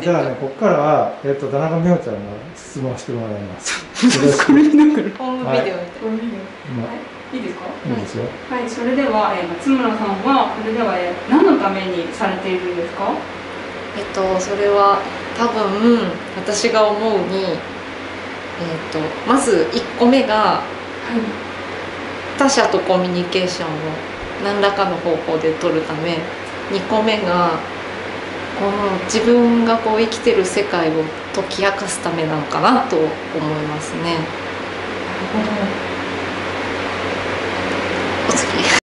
じゃあね、ここからは、田中美穂ちゃんが質問してもらいます。 これ見ながら。ホームビデオみたいな。 いいですか？ いいですよ。 はい、それでは、松村さんは、それでは、何のためにされているんですか？ それは多分私が思うに、まず1個目が、他者とコミュニケーションを何らかの方法で取るため、2個目がこの自分がこう生きてる世界を解き明かすためなのかなと思いますね。お次